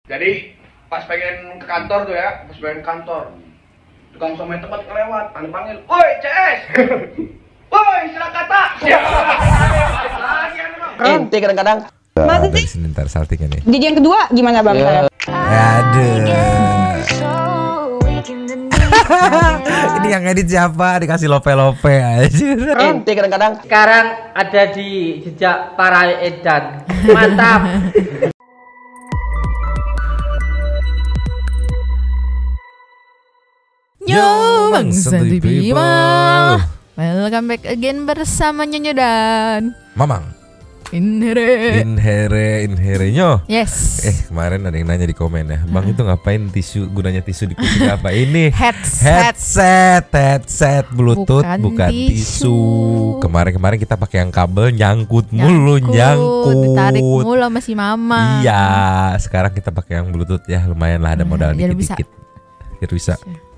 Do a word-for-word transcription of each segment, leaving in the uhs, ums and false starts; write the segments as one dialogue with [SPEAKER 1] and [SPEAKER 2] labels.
[SPEAKER 1] Jadi pas pengen ke kantor tuh ya, pas pengen ke kantor, tukang somai tempat kelewat, anda panggil, "Woi C S, woi silang kata."
[SPEAKER 2] Inti kadang-kadang.
[SPEAKER 3] Masa
[SPEAKER 4] Dari
[SPEAKER 3] sih?
[SPEAKER 4] sini ntar saltingnya nih.
[SPEAKER 3] Jadi yang kedua gimana Bang?
[SPEAKER 2] Ya.
[SPEAKER 4] Aduh. Ini yang edit siapa? Dikasih lope-lope aja.
[SPEAKER 2] Inti kadang-kadang.
[SPEAKER 5] Sekarang ada di jejak para edan. Mantap.
[SPEAKER 3] Yo, Bang
[SPEAKER 4] Santuy
[SPEAKER 3] Santuy
[SPEAKER 4] people.
[SPEAKER 3] people. Welcome back again bersama Nyonya dan
[SPEAKER 4] Mamang.
[SPEAKER 3] Inhere.
[SPEAKER 4] Inhere, inherenyo.
[SPEAKER 3] Yes.
[SPEAKER 4] Eh kemarin ada yang nanya di komen ya, Bang itu ngapain tisu, gunanya tisu di kuping apa? Ini
[SPEAKER 3] Headset.
[SPEAKER 4] headset, headset Bluetooth bukan,
[SPEAKER 3] Bukan
[SPEAKER 4] tisu.
[SPEAKER 3] tisu.
[SPEAKER 4] Kemarin-kemarin kita pakai yang kabel nyangkut mulu, nyangkut.
[SPEAKER 3] Ditarik mulu sama si mama.
[SPEAKER 4] Iya, sekarang kita pakai yang Bluetooth ya, lumayan lah ada modal
[SPEAKER 3] biar bisa.
[SPEAKER 4] dikit-dikit. Biar bisa.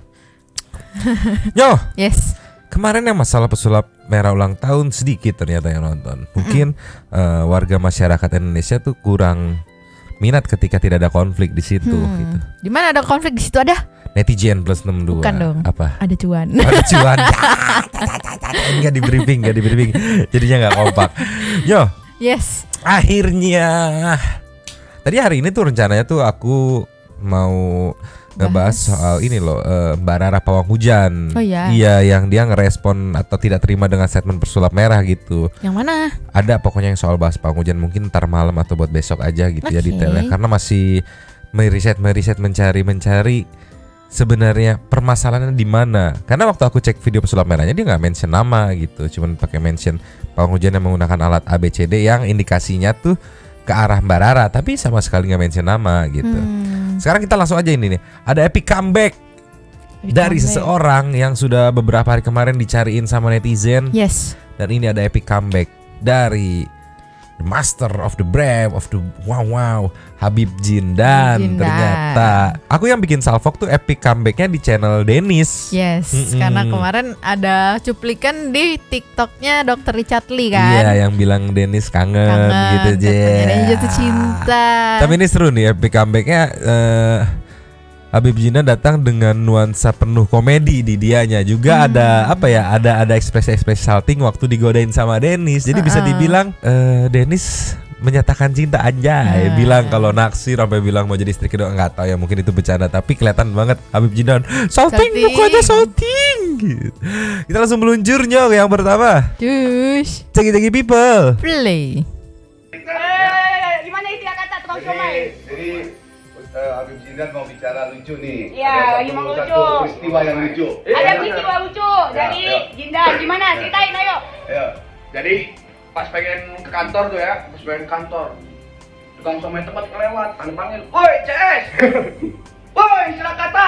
[SPEAKER 4] Yo,
[SPEAKER 3] Yes.
[SPEAKER 4] kemarin yang masalah pesulap merah ulang tahun sedikit ternyata yang nonton. Mungkin uh, warga masyarakat Indonesia tuh kurang minat ketika tidak ada konflik di situ
[SPEAKER 3] Hmm.
[SPEAKER 4] gitu.
[SPEAKER 3] Di mana ada konflik di situ ada?
[SPEAKER 4] Netizen plus enam puluh dua.
[SPEAKER 3] Bukan dong.
[SPEAKER 4] Apa?
[SPEAKER 3] Ada cuan.
[SPEAKER 4] Ada cuan. Enggak di briefing, enggak di briefing. Jadinya enggak kompak. Yo,
[SPEAKER 3] Yes.
[SPEAKER 4] akhirnya tadi hari ini tuh rencananya tuh aku mau ngebahas
[SPEAKER 3] Bahas.
[SPEAKER 4] soal ini loh, eh, Mbak Rara Pawang Hujan.
[SPEAKER 3] Oh iya.
[SPEAKER 4] Iya, yang dia ngerespon atau tidak terima dengan statement pesulap merah gitu.
[SPEAKER 3] Yang mana?
[SPEAKER 4] Ada pokoknya yang soal bahas Pawang Hujan, mungkin ntar malam atau buat besok aja gitu ya
[SPEAKER 3] Oke.
[SPEAKER 4] detailnya. Karena masih meriset meriset mencari mencari sebenarnya permasalahannya di mana. Karena waktu aku cek video pesulap merahnya dia nggak mention nama gitu, cuman pakai mention Pawang Hujan yang menggunakan alat A B C D yang indikasinya tuh ke arah Mbak Rara, tapi sama sekali nggak mention nama gitu.
[SPEAKER 3] Hmm.
[SPEAKER 4] Sekarang kita langsung aja ini nih. Ada epic comeback dari
[SPEAKER 3] Comeback.
[SPEAKER 4] seseorang yang sudah beberapa hari kemarin dicariin sama netizen.
[SPEAKER 3] Yes.
[SPEAKER 4] Dan ini ada epic comeback dari the master of the brave of the wow wow Habib Jindan.
[SPEAKER 3] Jindan.
[SPEAKER 4] Ternyata aku yang bikin salvok tuh epic comebacknya di channel Dennis.
[SPEAKER 3] Yes,
[SPEAKER 4] Mm-mm.
[SPEAKER 3] karena kemarin ada cuplikan di TikToknya dokter Richard Lee kan.
[SPEAKER 4] Iya, yang bilang Dennis kangen,
[SPEAKER 3] Kangen,
[SPEAKER 4] gitu
[SPEAKER 3] katanya dia
[SPEAKER 4] aja.
[SPEAKER 3] jatuh cinta.
[SPEAKER 4] Tapi ini seru nih epic comebacknya. eh, Habib Jindan datang dengan nuansa penuh komedi di dianya. Juga
[SPEAKER 3] Hmm.
[SPEAKER 4] ada apa ya? Ada ada ekspresi-ekspresi salting waktu digodain sama Dennis. Jadi bisa
[SPEAKER 3] Uh-uh.
[SPEAKER 4] dibilang eh, Dennis menyatakan cinta anjay.
[SPEAKER 3] Uh.
[SPEAKER 4] Bilang kalau naksir sampai bilang mau jadi istri kedua, nggak tahu ya, mungkin itu bercanda, tapi kelihatan banget Habib Jindan salting,
[SPEAKER 3] Salting.
[SPEAKER 4] mukanya salting gitu. Kita langsung meluncur nyok yang pertama.
[SPEAKER 3] Cus,
[SPEAKER 4] Cegi-cegi people.
[SPEAKER 3] play.
[SPEAKER 6] Gimana istilah kata tukang somai?
[SPEAKER 1] Jadi, jadi uh, Habib Jindan mau bicara lucu nih.
[SPEAKER 6] Iya,
[SPEAKER 1] Ada
[SPEAKER 6] lagi
[SPEAKER 1] satu-
[SPEAKER 6] mau
[SPEAKER 1] satu
[SPEAKER 6] lucu.
[SPEAKER 1] peristiwa yang lucu.
[SPEAKER 6] Ada peristiwa lucu dari
[SPEAKER 1] ya.
[SPEAKER 6] Jindan. Gimana? Ceritain ayo.
[SPEAKER 1] Ya, jadi pas pengen ke kantor tuh ya, pas pengen ke kantor, tukang somai tempat kelewat, anda panggil, "Woi C S, woi silang kata."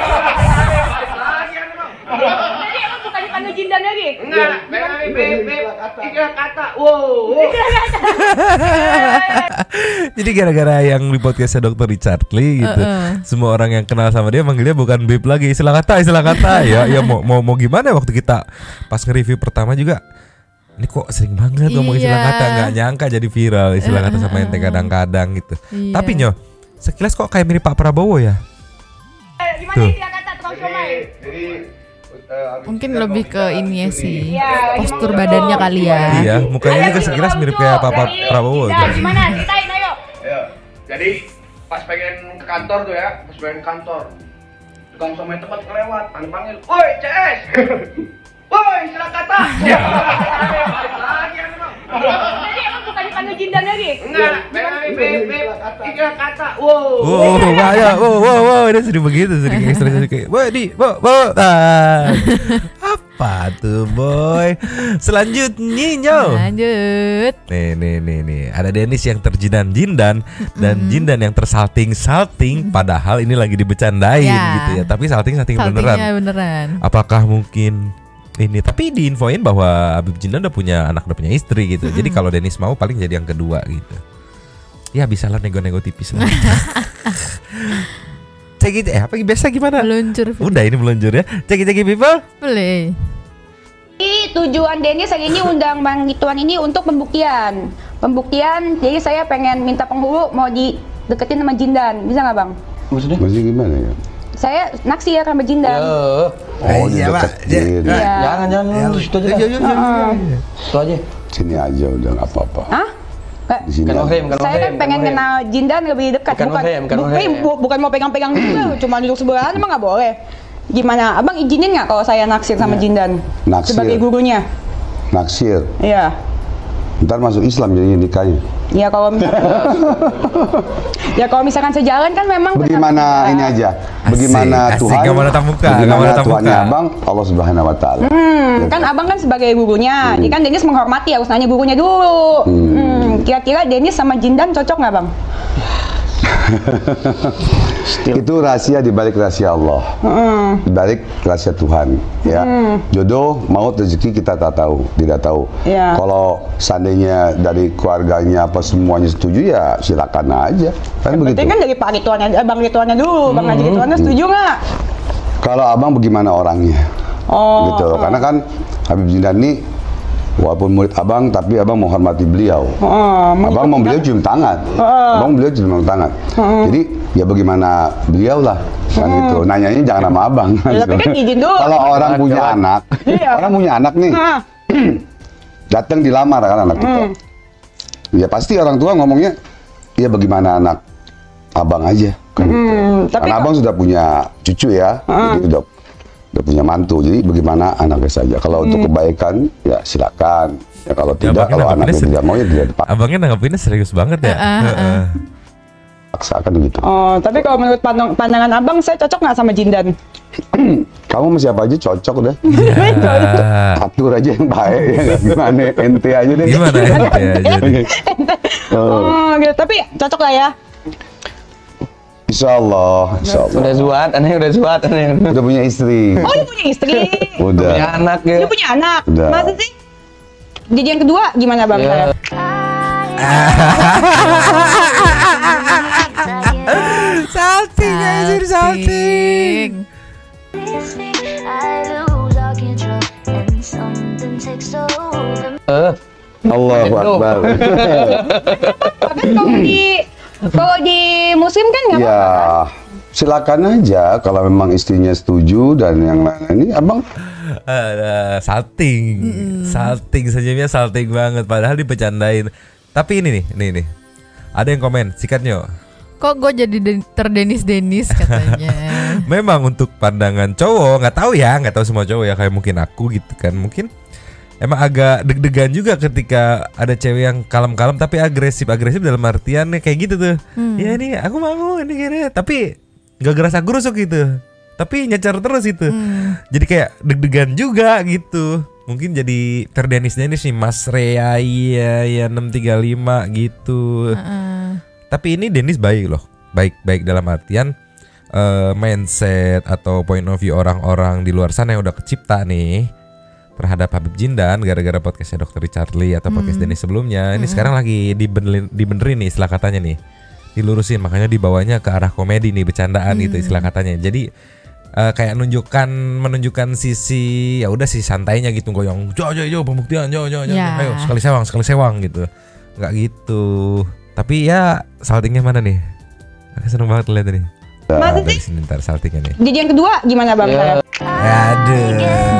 [SPEAKER 1] Lagi anda bang.
[SPEAKER 6] Jadi emang bukan dipanggil Jindan lagi?
[SPEAKER 1] Enggak, B B B istilah kata. Wow.
[SPEAKER 4] Jadi gara-gara yang di podcastnya dokter Richard Lee gitu,
[SPEAKER 3] Uh-uh.
[SPEAKER 4] semua orang yang kenal sama dia manggilnya bukan Bib lagi, istilah kata, istilah kata. Ya, ya mau mau mau gimana waktu kita pas nge-review pertama juga. Ini kok sering banget ngomong istilah
[SPEAKER 3] Iya.
[SPEAKER 4] kata, nggak nyangka jadi viral istilah kata sama ente kadang-kadang gitu.
[SPEAKER 3] Iya.
[SPEAKER 4] Tapi Nyo, sekilas kok kayak mirip Pak Prabowo ya?
[SPEAKER 6] Eh, Gimana
[SPEAKER 4] Tuh.
[SPEAKER 6] istilah kata tukang somai?
[SPEAKER 1] Jadi uh, Habib
[SPEAKER 3] Mungkin
[SPEAKER 1] Jindan
[SPEAKER 3] lebih
[SPEAKER 1] mau
[SPEAKER 3] ke
[SPEAKER 1] bicara
[SPEAKER 3] ini ya
[SPEAKER 1] lucu
[SPEAKER 3] sih.
[SPEAKER 1] nih.
[SPEAKER 6] Iya, lagi
[SPEAKER 3] Postur
[SPEAKER 6] mau lucu.
[SPEAKER 3] badannya kali ya.
[SPEAKER 4] Iya, mukanya
[SPEAKER 6] Ada
[SPEAKER 4] juga
[SPEAKER 6] peristiwa
[SPEAKER 4] sekilas mirip
[SPEAKER 6] lucu
[SPEAKER 4] kayak Pak
[SPEAKER 6] dari
[SPEAKER 4] Prabowo.
[SPEAKER 6] Jindan.
[SPEAKER 4] gitu.
[SPEAKER 6] Gimana? Ceritain ayo.
[SPEAKER 1] Ya, jadi pas pengen ke kantor tuh ya, pas pengen ke kantor, tukang somai tempat kelewat, anda panggil, "Woi C S, woi silang kata." Lagi anda bang.
[SPEAKER 6] Jadi emang bukan dipanggil Jindan lagi?
[SPEAKER 1] Enggak, B B B istilah kata. Wow.
[SPEAKER 4] Wow, banyak, wow, wow, wow, ini sering begitu, sering ekspresi kayak, boy, di, bo, bo, ah. Apa tuh, boy? Selanjutnya, Nyo.
[SPEAKER 3] Lanjut.
[SPEAKER 4] Nih, nih, nih, nih, ada Dennis yang terjindan-jindan dan Jindan yang tersalting-salting, padahal ini lagi dibecandain
[SPEAKER 3] Ya.
[SPEAKER 4] gitu ya, tapi salting-salting beneran.
[SPEAKER 3] Saltingnya beneran.
[SPEAKER 4] Apakah mungkin ini? Tapi diinfoin bahwa Habib Jindan udah punya anak, udah punya istri gitu. Jadi kalau Dennis mau paling jadi yang kedua gitu. Ya bisa lah nego-nego tipis lah. Cek gitu, eh apa biasa gimana?
[SPEAKER 3] Meluncur.
[SPEAKER 4] Udah ini meluncur ya. Cek-cek people.
[SPEAKER 3] Play.
[SPEAKER 6] Jadi tujuan Dennis hari ini undang Bang Gituan ini untuk pembuktian. Pembuktian, jadi saya pengen minta penghulu mau di deketin sama Jindan, bisa nggak bang?
[SPEAKER 7] Maksudnya? Maksudnya gimana ya?
[SPEAKER 6] Saya naksir sama Jindan.
[SPEAKER 7] Oh,
[SPEAKER 2] iya, Pak.
[SPEAKER 7] dideketin.
[SPEAKER 6] Iya.
[SPEAKER 5] Jangan jangan lu situ aja.
[SPEAKER 2] Yuk, yuk, yuk.
[SPEAKER 5] Situ aja.
[SPEAKER 7] Sini aja udah nggak apa-apa.
[SPEAKER 6] Hah? Nggak.
[SPEAKER 7] Di sini.
[SPEAKER 5] Kan
[SPEAKER 7] aja.
[SPEAKER 5] Ohim, kan
[SPEAKER 6] Saya kan
[SPEAKER 5] Ohim,
[SPEAKER 6] pengen
[SPEAKER 5] Ohim.
[SPEAKER 6] kenal Jindan lebih dekat,
[SPEAKER 5] Kan
[SPEAKER 6] bukan
[SPEAKER 5] Ohim, kan
[SPEAKER 6] bu-
[SPEAKER 5] Ohim.
[SPEAKER 6] bu- bukan mau pegang-pegang dulu, cuma duduk sebelahan emang nggak boleh. Gimana? Abang izinin nggak kalau saya naksir sama Jindan
[SPEAKER 7] Naksir.
[SPEAKER 6] sebagai gurunya?
[SPEAKER 7] Naksir.
[SPEAKER 6] Iya.
[SPEAKER 7] Ntar masuk Islam jadinya nikahnya.
[SPEAKER 6] Ya kalau misalkan, ya kalau misalkan sejalan kan memang
[SPEAKER 7] Bagaimana
[SPEAKER 6] benar-
[SPEAKER 7] ini aja? Bagaimana
[SPEAKER 4] Asik,
[SPEAKER 7] Tuhan?
[SPEAKER 4] asik, gambar tatap muka, gambar
[SPEAKER 7] Bagaimana
[SPEAKER 4] tatap
[SPEAKER 7] Tuhannya
[SPEAKER 4] muka.
[SPEAKER 7] abang? Allah Subhanahu Wa Taala.
[SPEAKER 6] Hmm, kan abang kan sebagai gurunya, jadi kan Dennis menghormati harus nanya gurunya dulu. Hmm, kira-kira Dennis sama Jindan cocok nggak bang?
[SPEAKER 7] Itu rahasia di balik rahasia Allah, di balik rahasia Tuhan. Ya, jodoh, maut, rezeki kita tak tahu, tidak tahu.
[SPEAKER 6] Iya.
[SPEAKER 7] Kalau seandainya dari keluarganya apa semuanya setuju ya silakan aja, kan begitu.
[SPEAKER 6] Berarti kan dari Pak Rituannya, eh, Bang Rituannya dulu, Bang Haji Rituannya setuju nggak?
[SPEAKER 7] Kalau abang bagaimana orangnya,
[SPEAKER 6] Oh,
[SPEAKER 7] gitu. Karena kan Habib Jindan ini walaupun murid abang, tapi abang menghormati beliau.
[SPEAKER 6] oh,
[SPEAKER 7] Abang mau beliau cium tangan, abang beliau cium tangan. Jadi ya bagaimana beliau lah, kan gitu. Nanyanya jangan sama abang.
[SPEAKER 6] Ya, tapi kan izin dulu.
[SPEAKER 7] Kalau orang punya anak,
[SPEAKER 6] Iya.
[SPEAKER 7] orang punya anak nih,
[SPEAKER 6] Ah,
[SPEAKER 7] datang dilamar kan anak kita. Ya pasti orang tua ngomongnya, ya bagaimana anak abang aja. Kan gitu.
[SPEAKER 6] hmm, tapi
[SPEAKER 7] Karena abang sudah punya cucu ya, jadi udah udah punya mantu. Jadi bagaimana anaknya saja. Kalau untuk kebaikan ya silakan. Ya kalau
[SPEAKER 4] Ya,
[SPEAKER 7] tidak,
[SPEAKER 4] abangnya
[SPEAKER 7] kalau
[SPEAKER 4] nanggepinnya
[SPEAKER 7] anaknya
[SPEAKER 4] seri-
[SPEAKER 7] tidak mau ya tidak dipaksa
[SPEAKER 4] Abangnya nanggepinnya serius banget ya. Heeh.
[SPEAKER 7] kan gitu.
[SPEAKER 6] oh, tapi kalau menurut pandang- pandangan abang, saya cocok nggak sama Jindan?
[SPEAKER 7] Kamu sama siapa aja cocok deh.
[SPEAKER 4] Ya.
[SPEAKER 7] Atur aja yang baik ya nggak? Gimana ente aja deh.
[SPEAKER 4] Gimana ya? Ya, jadi.
[SPEAKER 6] Oh, gitu. Tapi cocok lah ya.
[SPEAKER 7] Insya Allah, insya Allah.
[SPEAKER 5] Udah zuat, aneh udah zuat, aneh.
[SPEAKER 7] Udah punya istri.
[SPEAKER 6] Oh, dia punya istri.
[SPEAKER 7] Udah.
[SPEAKER 5] Punya anak ya.
[SPEAKER 6] Dia punya anak.
[SPEAKER 7] Udah.
[SPEAKER 6] Masa sih? Jadi yang kedua gimana bang?
[SPEAKER 5] Ya.
[SPEAKER 6] Saya?
[SPEAKER 4] Salting anjir, salting.
[SPEAKER 5] Eh,
[SPEAKER 7] Allahu Akbar.
[SPEAKER 6] Kan kalau di kalau di muslim kan nggak
[SPEAKER 7] Ya, silakan aja kalau memang istrinya setuju dan yang lain ini abang
[SPEAKER 4] Ada salting, salting senyumnya salting banget. Padahal dibecandain. Tapi ini nih, ini nih. Ada yang komen, sikatnya.
[SPEAKER 3] Kok gue jadi den- terdenis-denis katanya.
[SPEAKER 4] Memang untuk pandangan cowok, nggak tahu ya, nggak tahu semua cowok ya, kayak mungkin aku gitu kan, mungkin emang agak deg-degan juga ketika ada cewek yang kalem-kalem tapi agresif, agresif dalam artian kayak gitu tuh. Ya ini aku mau ini gini, tapi nggak gerasa gerusuk gitu, tapi nyecer terus itu. Jadi kayak deg-degan juga gitu. Mungkin jadi terdenis-denis nih Mas Rea iya ya enam tiga lima gitu.
[SPEAKER 3] Heeh.
[SPEAKER 4] Tapi ini Dennis baik loh, baik-baik dalam artian uh, mindset atau point of view orang-orang di luar sana yang udah kecipta nih terhadap Habib Jindan gara-gara podcastnya dokter Richard Lee atau podcast Dennis sebelumnya. Ini sekarang lagi dibenerin, dibenerin nih istilah katanya nih, dilurusin, makanya dibawanya ke arah komedi nih, bercandaan gitu istilah katanya. Jadi uh, kayak nunjukkan menunjukkan sisi ya udah sih santainya gitu, goyang, jo jo jo pembuktian, jo jo jo,
[SPEAKER 3] Ya.
[SPEAKER 4] ayo sekali sewang sekali sewang gitu, nggak gitu. Tapi ya saltingnya mana nih? Aku seneng banget lihat nih.
[SPEAKER 6] Masa
[SPEAKER 4] Dari
[SPEAKER 6] sih?
[SPEAKER 4] sini ntar saltingnya nih.
[SPEAKER 6] Jadi yang kedua gimana bang? Saya?
[SPEAKER 4] Aduh.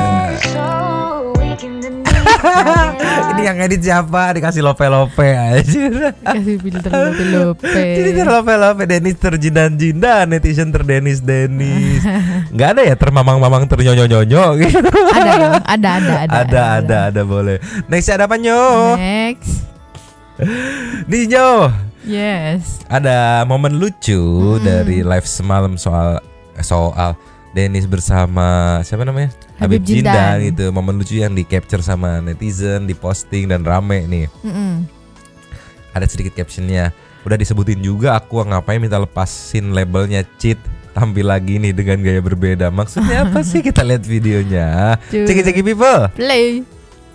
[SPEAKER 4] Ini yang edit siapa? Dikasih lope-lope aja.
[SPEAKER 3] Kasih filter lope-lope.
[SPEAKER 4] Jadi terlope-lope Dennis terjindan-jindan, netizen terdenis Dennis. Nggak ada ya termamang-mamang ternyonyo-nyonyo gitu.
[SPEAKER 3] Ada ya, ada ada ada.
[SPEAKER 4] Ada ada ada boleh. Next ada apa nyo?
[SPEAKER 3] Next.
[SPEAKER 4] Nih nyo.
[SPEAKER 3] Yes.
[SPEAKER 4] Ada momen lucu dari live semalam soal soal Dennis bersama siapa namanya?
[SPEAKER 3] Habib
[SPEAKER 4] Habib Jindan
[SPEAKER 3] Jindan.
[SPEAKER 4] gitu. Momen lucu yang di capture sama netizen, diposting dan rame nih.
[SPEAKER 3] Mm-mm.
[SPEAKER 4] Ada sedikit captionnya. Udah disebutin juga aku ngapain minta lepasin labelnya cheat, tampil lagi nih dengan gaya berbeda. Maksudnya apa sih? Kita lihat videonya.
[SPEAKER 3] Cuy.
[SPEAKER 4] Ceki-ceki people.
[SPEAKER 3] Play.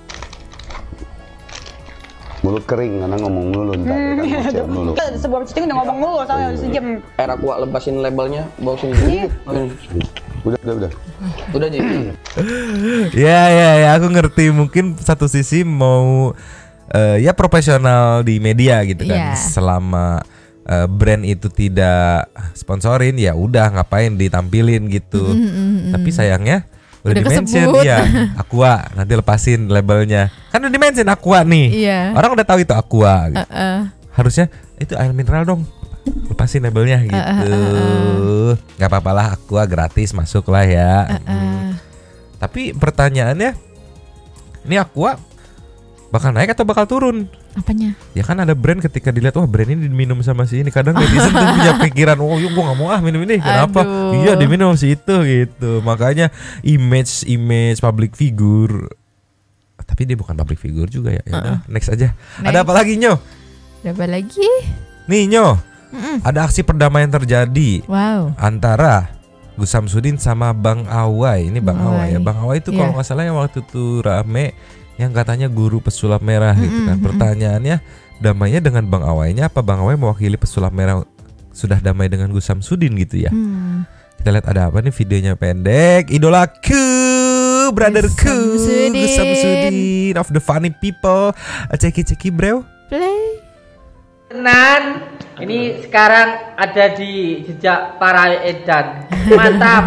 [SPEAKER 7] mulut kering karena ngomong mulu ntar ya kan ngoceh mulu.
[SPEAKER 6] Kita sebelum syuting udah ngomong mulu soalnya sejam.
[SPEAKER 5] air aqua lepasin labelnya, bawa sini.
[SPEAKER 7] Udah udah udah.
[SPEAKER 5] Udah aja.
[SPEAKER 4] Ya ya ya aku ngerti, mungkin satu sisi mau eh, ya profesional di media gitu kan
[SPEAKER 3] Iya.
[SPEAKER 4] selama eh, brand itu tidak sponsorin, ya udah ngapain ditampilin gitu.
[SPEAKER 3] Mm, mm, mm.
[SPEAKER 4] Tapi sayangnya udah,
[SPEAKER 3] Udah
[SPEAKER 4] di-mention
[SPEAKER 3] kesebut.
[SPEAKER 4] ya, Aqua, nanti lepasin labelnya. Kan udah di-mention Aqua nih.
[SPEAKER 3] Iya.
[SPEAKER 4] Orang udah tahu itu Aqua gitu.
[SPEAKER 3] Uh-uh.
[SPEAKER 4] Harusnya itu air mineral dong. Lepasin labelnya gitu.
[SPEAKER 3] uh, uh, uh.
[SPEAKER 4] Gak apa-apa lah, Aqua gratis masuk lah ya.
[SPEAKER 3] Uh-uh.
[SPEAKER 4] Hmm. Tapi pertanyaannya, ini Aqua bakal naik atau bakal turun?
[SPEAKER 3] Apanya?
[SPEAKER 4] Ya kan ada brand ketika dilihat, wah brand ini diminum sama si ini. Kadang netizen tuh punya pikiran, oh yuk gue gak mau ah minum ini. Kenapa?
[SPEAKER 3] Aduh.
[SPEAKER 4] Iya diminum si itu gitu. Makanya image image public figure. Tapi dia bukan public figure juga ya. Ya udah,
[SPEAKER 3] Uh-uh.
[SPEAKER 4] next aja.
[SPEAKER 3] Next.
[SPEAKER 4] Ada apa lagi Nyo?
[SPEAKER 3] Ada apa lagi?
[SPEAKER 4] Nih Nyo,
[SPEAKER 3] Mm-mm.
[SPEAKER 4] ada aksi perdamaian terjadi
[SPEAKER 3] Wow.
[SPEAKER 4] antara Gus Samsudin sama Bang Awai. Ini Bang
[SPEAKER 3] Bang
[SPEAKER 4] Awai ya.
[SPEAKER 3] Awai.
[SPEAKER 4] Bang Awai itu
[SPEAKER 3] Iya.
[SPEAKER 4] kalau nggak salah yang waktu itu rame yang katanya guru pesulap merah gitu kan.
[SPEAKER 3] Mm-mm,
[SPEAKER 4] Pertanyaannya, damainya dengan Bang Awainya apa Bang Awai mewakili pesulap merah sudah damai dengan Gus Samsudin gitu ya?
[SPEAKER 3] Hmm.
[SPEAKER 4] Kita lihat ada apa nih, videonya pendek. Idolaku, brotherku,
[SPEAKER 3] Gus Samsudin.
[SPEAKER 4] Gus Samsudin of the funny people. Ceki-ceki bro.
[SPEAKER 3] Play.
[SPEAKER 5] Tenan, ini sekarang ada di jejak para edan. Mantap.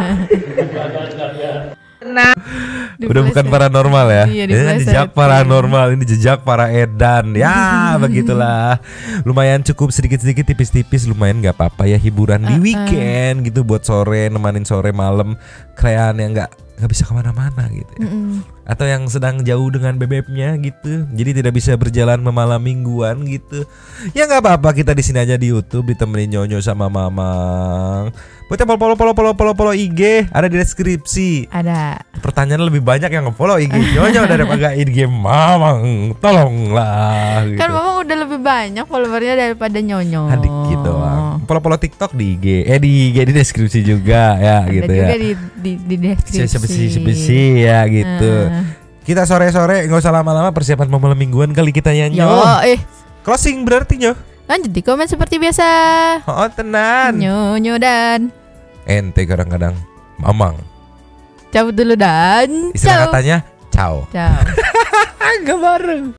[SPEAKER 5] Tenan.
[SPEAKER 4] Udah bukan paranormal ya.
[SPEAKER 3] Iya,
[SPEAKER 4] Ini kan jejak
[SPEAKER 3] diplesetin.
[SPEAKER 4] paranormal, ini jejak para edan. Ya, begitulah. Lumayan cukup sedikit-sedikit tipis-tipis, lumayan nggak apa-apa ya, hiburan di
[SPEAKER 3] Uh-uh.
[SPEAKER 4] weekend gitu buat sore, nemanin sore malam kalian yang nggak nggak bisa kemana-mana gitu ya.
[SPEAKER 3] Mm-mm.
[SPEAKER 4] Atau yang sedang jauh dengan bebeknya gitu, jadi tidak bisa berjalan memalam mingguan gitu. Ya nggak apa-apa, kita di sini aja di YouTube ditemenin Nyonyo sama Mamang. Buat yang follow follow follow follow follow I G ada di deskripsi.
[SPEAKER 3] Ada.
[SPEAKER 4] Pertanyaan lebih banyak yang nge-follow I G Nyonyo daripada I G Mamang. Tolonglah gitu.
[SPEAKER 3] Kan Mamang udah lebih banyak followernya daripada Nyonyo.
[SPEAKER 4] Ah, dikit doang. Follow-follow TikTok di I G, eh di I G di deskripsi juga ya
[SPEAKER 3] Ada
[SPEAKER 4] gitu
[SPEAKER 3] juga
[SPEAKER 4] ya.
[SPEAKER 3] di, di, di deskripsi.
[SPEAKER 4] Sebesi-sebesi ya gitu.
[SPEAKER 3] Ah.
[SPEAKER 4] Kita sore-sore nggak usah lama-lama, persiapan mau malam mingguan kali kita ya
[SPEAKER 3] Yo,
[SPEAKER 4] Nyo.
[SPEAKER 3] eh.
[SPEAKER 4] Closing berarti Nyo.
[SPEAKER 3] Lanjut di komen seperti biasa.
[SPEAKER 4] Oh tenan.
[SPEAKER 3] Nyonyo dan
[SPEAKER 4] Ente kadang-kadang Mamang.
[SPEAKER 3] cabut dulu dan
[SPEAKER 4] Istilah
[SPEAKER 3] ciao.
[SPEAKER 4] katanya ciao.
[SPEAKER 3] Ciao.
[SPEAKER 4] Enggak bareng.